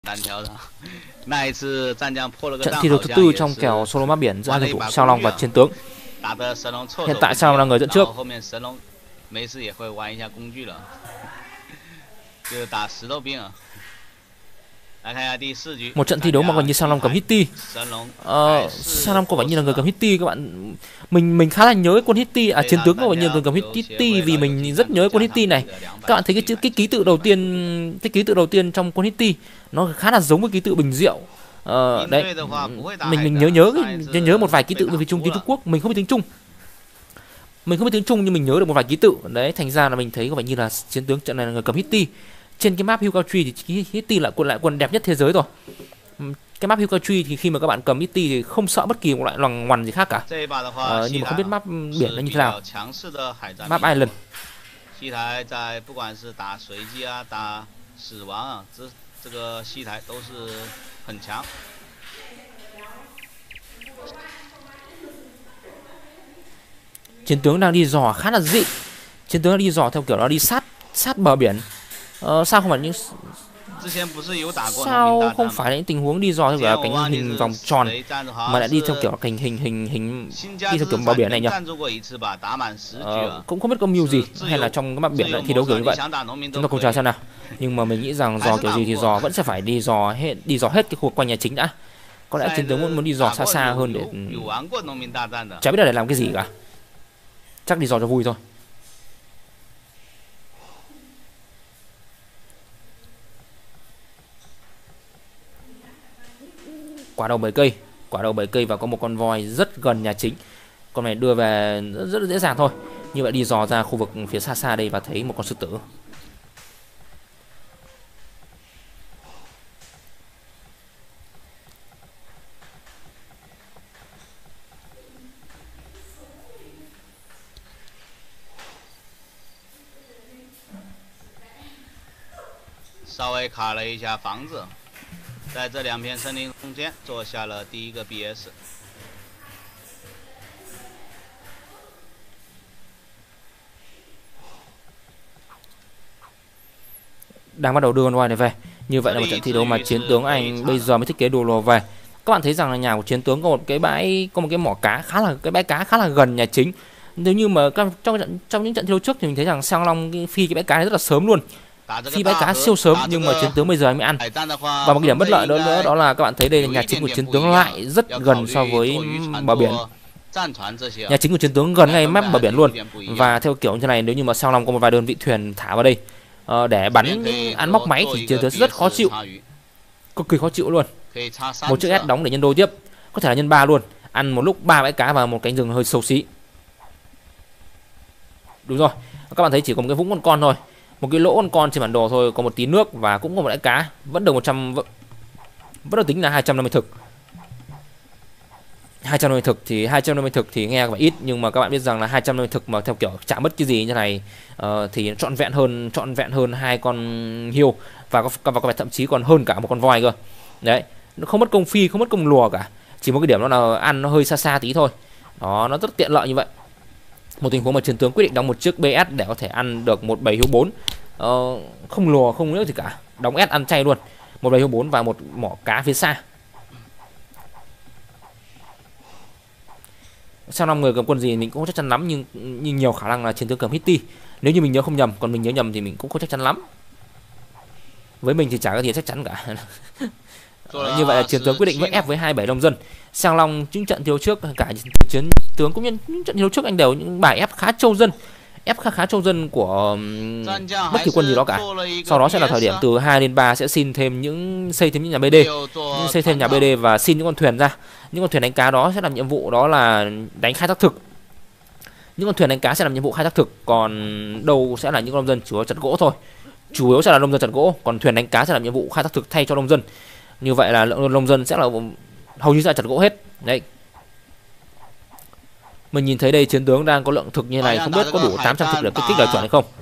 Trận thi đấu thứ tư trong kèo solo map biển giữa hai cầu thủ Sao Long và Chiến Tướng. Hiện tại Sao Long là người dẫn trước. Một trận thi đấu mà gần như Sao Long cầm Hitty. Sao Long có vẻ như là người cầm Hitty các bạn. Mình khá là nhớ quân Hitty, Chiến Tướng có vẻ như người cầm Hitty vì mình rất nhớ quân Hitty này. Các bạn thấy cái ký tự đầu tiên trong quân Hitty nó khá là giống với ký tự Bình Diệu. Đấy, mình nhớ một vài ký tự vì tiếng Trung Quốc, mình không biết tiếng Trung. Nhưng mình nhớ được một vài ký tự. Đấy, thành ra là mình thấy có vẻ như là Chiến Tướng trận này là người cầm Hitty. Trên cái map Hue Country thì Hitty là quân đẹp nhất thế giới rồi. Cái map Hue Country thì khi mà các bạn cầm Hitty thì không sợ bất kỳ một loại loằng ngoằn gì khác cả. Nhưng mà không biết map biển nó như thế nào. Map Island. Chiến Tướng đang đi dò khá là dị. Chiến Tướng đang đi dò theo kiểu nó đi sát bờ biển. Sao không phải những tình huống đi dò theo kiểu cánh hình vòng tròn mà lại đi theo kiểu hình đi theo kiểu bờ biển này nhỉ? Cũng không biết có mưu gì hay là trong cái map biển lại thi đấu kiểu như vậy. Chúng ta cùng chờ xem nào. Nhưng mà mình nghĩ rằng dò kiểu gì thì dò vẫn sẽ phải đi dò hết cái khu vực quanh nhà chính đã. Có lẽ Chiến Tướng muốn đi dò xa hơn để chả biết là để làm cái gì cả. Chắc đi dò cho vui thôi. Quả đầu 7 cây và có một con voi rất gần nhà chính. Con này đưa về rất là dễ dàng thôi. Như vậy đi dò ra khu vực phía xa đây và thấy một con sư tử. Đang bắt đầu đưa con voi này về. Như vậy là một trận thi đấu mà Chiến Tướng Anh bây giờ mới thiết kế đồ lò về. Các bạn thấy rằng là nhà của Chiến Tướng có một cái mỏ cá bãi cá khá là gần nhà chính. Nếu như mà trong những trận thi đấu trước thì mình thấy rằng Sang Long phi cái bãi cá này rất là sớm luôn. Phi bãi cá siêu sớm nhưng mà Chiến Tướng bây giờ anh mới ăn. Và một cái điểm bất lợi nữa đó là các bạn thấy đây là nhà chính của Chiến Tướng lại rất gần so với bờ biển. Nhà chính của Chiến Tướng gần ngay mép bờ biển luôn. Và theo kiểu như này, nếu như mà Sang Long có một vài đơn vị thuyền thả vào đây để bắn ăn móc máy thì Chiến Tướng sẽ rất khó chịu, cực kỳ khó chịu luôn. Một chiếc S đóng để nhân đôi tiếp, có thể là nhân 3 luôn, ăn một lúc 3 bãi cá và một cánh rừng hơi xấu xí. Đúng rồi, các bạn thấy chỉ có một cái vũng con thôi, một cái lỗ con trên bản đồ thôi, có một tí nước và cũng có một bãi cá, vẫn được 100, vẫn được tính là 250 thực. 250 thực thì nghe có ít, nhưng mà các bạn biết rằng là 250 thực mà theo kiểu chả mất cái gì như này thì trọn vẹn hơn 2 con hiêu và có vẻ thậm chí còn hơn cả một con voi cơ. Đấy, nó không mất công phi, không mất công lùa cả, chỉ một cái điểm đó là ăn nó hơi xa tí thôi. Đó, nó rất tiện lợi như vậy. Một tình huống mà Chiến Tướng quyết định đóng một chiếc BS để có thể ăn được một 7 hiêu 4, không lùa không nữa gì cả, đóng S ăn chay luôn, một 7 hiêu 4 và một mỏ cá phía xa. Sau 5 người cầm quân gì mình cũng không chắc chắn lắm, nhưng nhiều khả năng là Chiến Tướng cầm Hitty nếu như mình nhớ không nhầm, còn mình nhớ nhầm thì mình cũng không chắc chắn lắm. Với mình thì chả có gì chắc chắn cả. Như vậy là Chiến Tướng quyết định vẫn ép với 27 nông dân. Sang Long những trận thi đấu trước, cả Chiến Tướng cũng như những trận thi đấu trước anh đều những bài ép khá trâu dân, ép khá trâu dân của bất kỳ quân gì đó cả. Sau đó sẽ là thời điểm từ 2 đến 3 sẽ xây thêm những nhà BD, và xin những con thuyền ra. Những con thuyền đánh cá đó sẽ làm nhiệm vụ đó là đánh khai thác thực. Những con thuyền đánh cá sẽ làm nhiệm vụ khai thác thực, còn đâu sẽ là những nông dân chủ yếu chặt gỗ thôi. Chủ yếu sẽ là nông dân chặt gỗ, còn thuyền đánh cá sẽ làm nhiệm vụ khai thác thực thay cho nông dân. Như vậy là lượng nông dân sẽ là hầu như sẽ là chặt gỗ hết. Đấy. Mình nhìn thấy đây Chiến Tướng đang có lượng thực như này, không biết có đủ 800 thực để kích đời chuẩn hay không.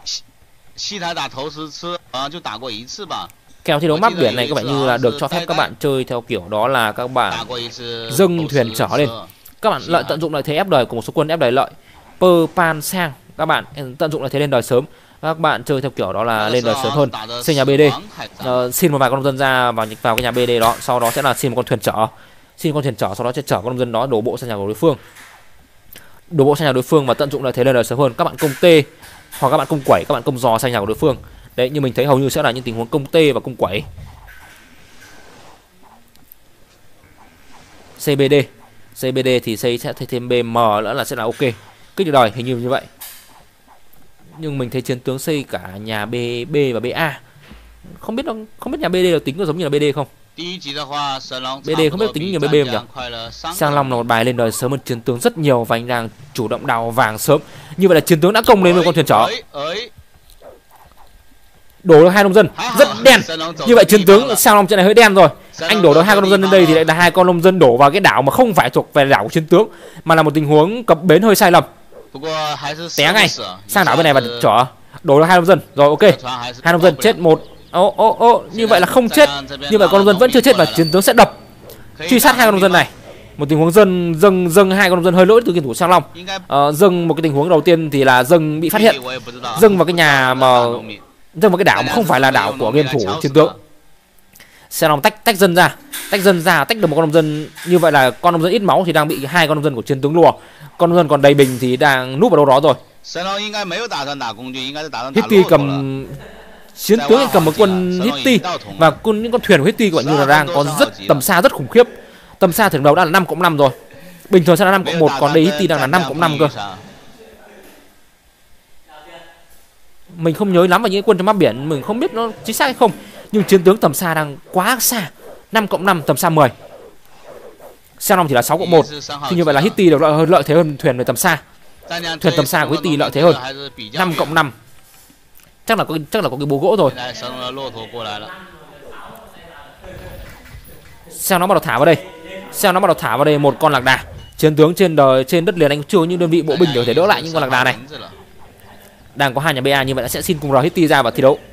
Kèo thi đấu map biển này có vẻ như là được cho phép các bạn chơi theo kiểu đó là các bạn dâng thuyền trở lên. Các bạn tận dụng lợi thế ép đời của một số quân ép đời lợi. Per Pan Sang, các bạn tận dụng lợi thế lên đời sớm. Các bạn chơi theo kiểu đó là lên đời sớm hơn, xây nhà BD, xin một vài con nông dân ra vào cái nhà BD đó, sau đó sẽ là xin một con thuyền chở, sau đó sẽ chở con nông dân đó đổ bộ sang nhà của đối phương, và tận dụng lợi thế lên đời sớm hơn. Các bạn công T hoặc các bạn công quẩy, các bạn công giò sang nhà của đối phương. Đấy, như mình thấy hầu như sẽ là những tình huống công T và công quẩy. CBD thì xây sẽ thay thêm BM nữa là sẽ là ok, kích được đời, hình như vậy. Nhưng mình thấy chiến tướng xây cả nhà B và BA. Không biết nhà BD là tính có giống như là BD không? BD không biết tính như BB không nhỉ? Sang Long là một bài lên đời sớm hơn chiến tướng rất nhiều và anh đang chủ động đào vàng sớm. Như vậy là chiến tướng đã công lên với con thuyền chở. Đổ được 2 nông dân rất đen. Như vậy chiến tướng Sang Long trận này hơi đen rồi. Anh đổ được 2 con nông dân lên đây thì lại là 2 con nông dân đổ vào cái đảo mà không phải thuộc về đảo của chiến tướng, mà là một tình huống cập bến hơi sai lầm. Té ngay sang đảo bên này và chở. Đổ được 2 nông dân rồi, ok. 2 nông dân chết một. Như vậy là không chết. Như vậy con nông dân vẫn chưa chết và chiến tướng sẽ đập truy sát 2 con nông dân này. Một tình huống dâng 2 con nông dân hơi lỗi từ game thủ Sang Long. Dâng một cái tình huống đầu tiên thì là dâng bị phát hiện, dâng vào cái nhà mà dâng vào cái đảo mà không phải là đảo của game thủ chiến tướng. Sang Long tách dân ra, tách được một con nông dân. Như vậy là con nông dân ít máu thì đang bị 2 con nông dân của chiến tướng lùa. Con nông dân còn đầy bình thì đang núp vào đâu đó rồi. Hitty cầm chiến tướng cầm một quân Hitty và những con thuyền của Hitty của bạn như là đang có rất tầm xa rất khủng khiếp. Tầm xa thuyền đầu đã là 5+5 rồi. Bình thường sẽ là 5+1, còn đây Hitty đang là 5+5 cơ. Mình không nhớ lắm về những quân trong map biển, mình không biết nó chính xác hay không, nhưng chiến tướng tầm xa đang quá xa. 5+5 tầm xa 10. Sang Long thì là 6+1. Thì như vậy là Hitty được lợi thế hơn thuyền về tầm xa. Thuyền tầm xa của Hitty lợi thế hơn. 5+5. Chắc là có cái búa gỗ rồi. Sang nó bắt đầu thả vào đây. Một con lạc đà. Chiến tướng trên đất liền anh chưa có những đơn vị bộ binh để có thể đỡ lại những con lạc đà này. Đang có 2 nhà BA, như vậy đã sẽ xin cùng R Hitty ra và thi đấu.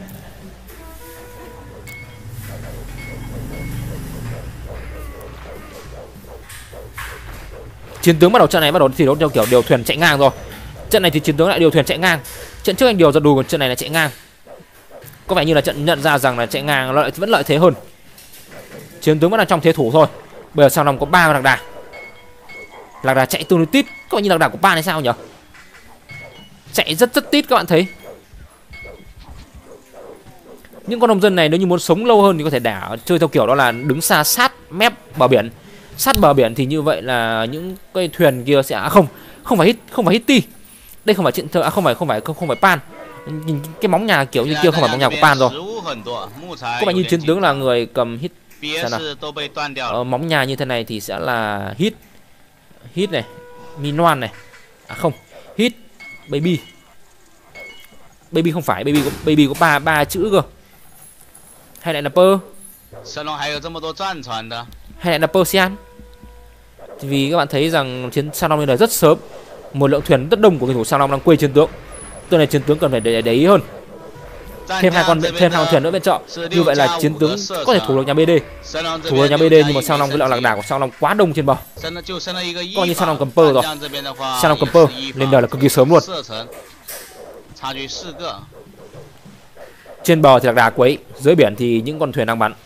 Chiến tướng bắt đầu thi đấu theo kiểu điều thuyền chạy ngang rồi. Trận này thì chiến tướng lại điều thuyền chạy ngang. Trận trước anh điều giật đùi, còn trận này là chạy ngang. Có vẻ như là trận nhận ra rằng là chạy ngang vẫn lợi thế hơn. Chiến tướng vẫn đang trong thế thủ thôi. Bây giờ Sang Long có 3 lạc đà. Lạc đà chạy tương đối tít. Có vẻ như lạc đà của Pan hay sao nhỉ? Chạy rất tít các bạn thấy. Những con nông dân này nếu như muốn sống lâu hơn thì có thể chơi theo kiểu đó là đứng xa sát mép bờ biển. Sát bờ biển thì như vậy là những cái thuyền kia sẽ không phải Hitty. Đây không phải chuyện không phải Pan. Nhìn cái móng nhà kiểu như kia không phải móng nhà của Pan rồi. Có vẻ như chiến tướng là người cầm hit. Móng nhà như thế này thì sẽ là hit này, Minoan này. Không, hit baby không phải, baby có ba chữ cơ. Hay lại là hay lại là Persian. Vì các bạn thấy rằng chiến Sang Long lên đời rất sớm, một lượng thuyền rất đông của game thủ Sang Long đang quay chiến tướng.ตัวnày chiến tướng cần phải để ý hơn. Thêm hai con thuyền nữa bên trợ. Như vậy là chiến tướng có thể thủ được nhà BD. Nhưng mà Sang Long với lượng lạc đà của Sang Long quá đông trên bờ. Coi như Sang Long cầm pơ rồi. Sang Long cầm pơ lên đời là cực kỳ sớm luôn. Trên bờ thì lạc đà quấy, dưới biển thì những con thuyền đang bắn.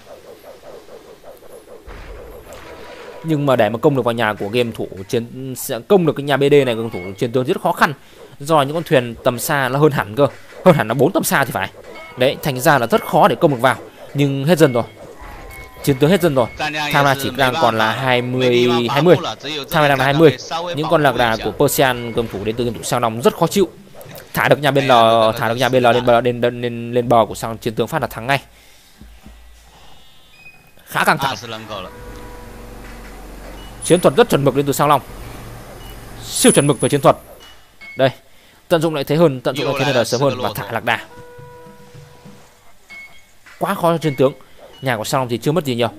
Nhưng mà để mà công được vào nhà của game thủ sẽ công được cái nhà BD này, game thủ chiến tướng rất khó khăn. Do những con thuyền tầm xa nó hơn hẳn là 4 tầm xa thì phải. Đấy, thành ra là rất khó để công được vào. Nhưng hết dân rồi. Chiến tướng hết dân rồi. Tham gia chỉ đang còn là 20. Tham gia đang là 20. Những con lạc đà của Persian game thủ đến từ game thủ Sang Long rất khó chịu. Thả được nhà bên lên bờ của Sang chiến tướng phát là thắng ngay. Khá căng thẳng. Chiến thuật rất chuẩn mực đến từ Sang Long. Siêu chuẩn mực về chiến thuật. Đây, tận dụng lại thế hơn, là sớm hơn và thả lạc đà. Quá khó cho chiến tướng. Nhà của Sang Long thì chưa mất gì nhiều.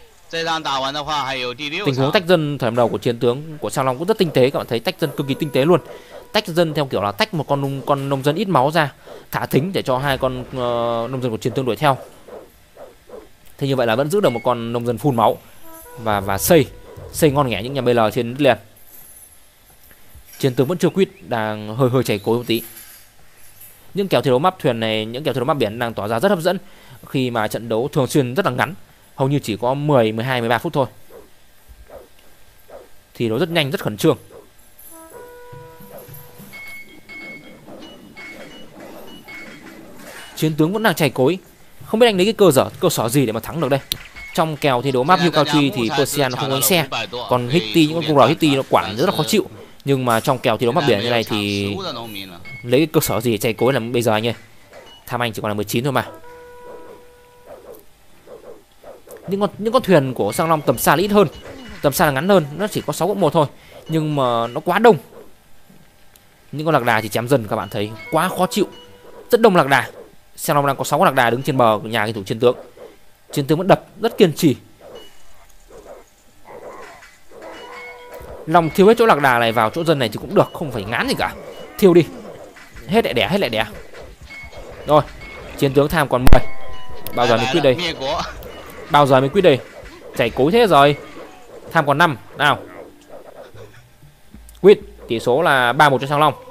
Tình huống tách dân thời điểm đầu của chiến tướng của Sang Long cũng rất tinh tế, các bạn thấy tách dân cực kỳ tinh tế luôn. Tách dân theo kiểu là tách một con nông dân ít máu ra, thả thính để cho 2 con nông dân của chiến tướng đuổi theo. Thế như vậy là vẫn giữ được một con nông dân full máu và xây ngon nghẻ những nhà BL trên đất liền. Chiến tướng vẫn chưa quit, đang hơi chảy cối một tí. Những kèo thi đấu map thuyền này, những kèo thi đấu map biển đang tỏ ra rất hấp dẫn khi mà trận đấu thường xuyên rất là ngắn, hầu như chỉ có 10, 12, 13 phút thôi. Thi đấu rất nhanh, rất khẩn trương. Chiến tướng vẫn đang chày cối, không biết anh lấy cái cơ sở gì để mà thắng được đây. Trong kèo thi đấu map Hiêu Cao Truy thì Persian nó không có đánh xe, còn Hitty, những con cung rào Hitty nó quản rất là khó chịu. Nhưng mà trong kèo thi đấu map biển như này thì lấy cái cơ sở gì để chày cối làm bây giờ anh ơi. Tham Anh chỉ còn là 19 thôi mà. Những con thuyền của Sang Long tầm xa là ít hơn, tầm xa là ngắn hơn, nó chỉ có 6/1 thôi, nhưng mà nó quá đông. Những con lạc đà thì chém dần, các bạn thấy quá khó chịu, rất đông lạc đà. Sang Long đang có 6 con lạc đà đứng trên bờ của nhà cái thủ chiến tướng. Chiến tướng vẫn đập rất kiên trì. Lòng thiêu hết chỗ lạc đà này vào chỗ dân này thì cũng được, không phải ngán gì cả. Thiêu đi, hết lại đẻ, hết lại đẻ. Rồi, chiến tướng Tham còn 10. Bao giờ mới quyết đây? Bao giờ mới quyết đây? Chảy cối thế rồi. Tham còn 5. Nào, quyết, tỷ số là 3-1 cho Sang Long.